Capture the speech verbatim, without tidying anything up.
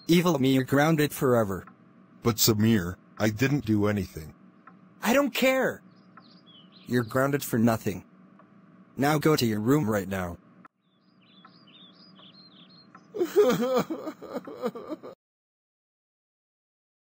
Evil me, you're grounded forever. But Samir, I didn't do anything. I don't care. You're grounded for nothing. Now go to your room right now.